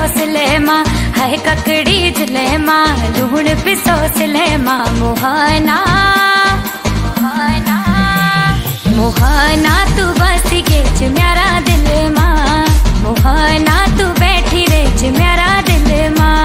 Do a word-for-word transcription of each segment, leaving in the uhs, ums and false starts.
पिसोसले माँ है ककड़ी जले माँ लूण पिसोसले माँ मोहना मोहना मोहना तू बस गेच मेरा दिल माँ मोहना तू बैठी रेच मेरा दिल माँ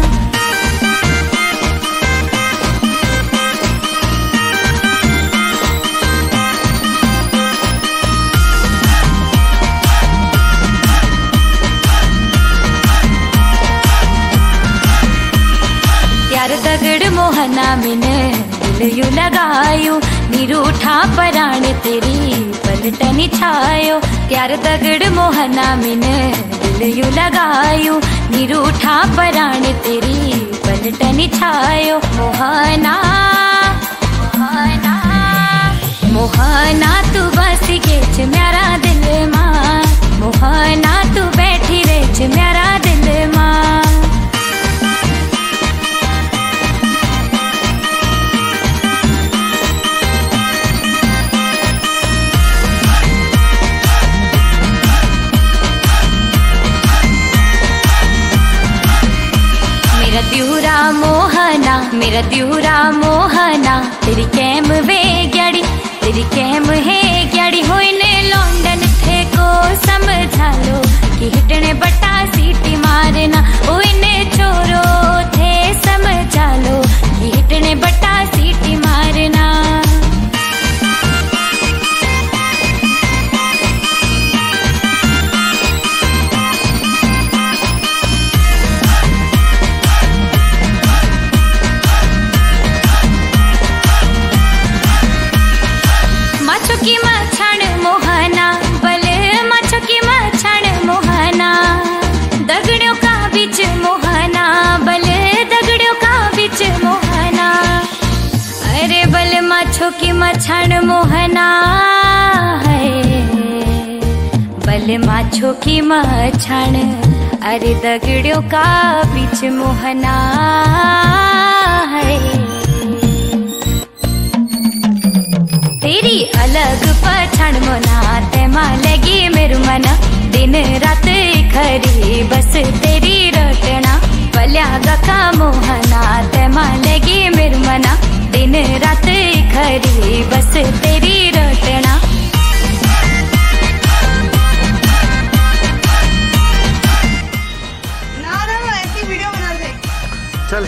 यार दगड़ मोहना मिने दिल यू लगायो निरूठा पराण तेरी पलटनी छायो यार दगड़ मोहना मिने दिल यू लगायो निरूठा पराण तेरी पलटनी छायो मोहना मोहना मोहना तू बस गेच मेरा दिल माँ मोहना तू बैठी रेच मेरा दिल माँ मेरा द्यूरा मोहना मेरा द्यूरा मोहना तेरी कैम वे ग्याड़ी तेरी कैम है ग्याड़ी होइने लंदन थे को समझा लो कि हिटने बटा सीटी मारना होइने चोरो थे समझा लो कि हिटने बटा सीटी मारना की मछाण मोहना बले मछो की मछाण मोहना दगड़ियों का बीच मोहना बले दगड़ियों का बीच मोहना अरे बले मछो की मछाण मोहना है बले मछो की मछाण अरे दगड़ियों का बीच मोहना है तेरी अलग पहचान मोना तेमा लगी मेरू मना दिन रात खरी बस तेरी रटना बल्या गका मोहना तेमा लगी मेरू मना दिन रात खरी बस तेरी रटना ना ना ऐसी वीडियो बना दे चल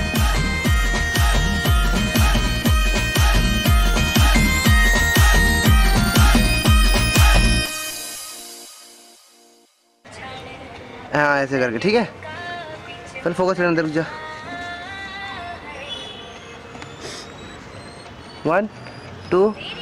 हाँ ऐसे करके ठीक है चल फोकस लेने अंदर जा वन टू